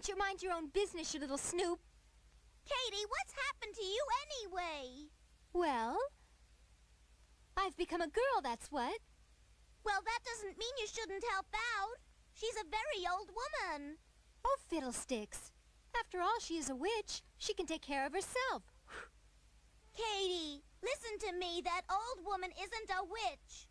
don't you mind your own business, you little snoop? Katie, what's happened to you anyway? Well, I've become a girl, that's what. Well, that doesn't mean you shouldn't help out. She's a very old woman. Oh, fiddlesticks. After all, she is a witch. She can take care of herself. Katie, listen to me. That old woman isn't a witch.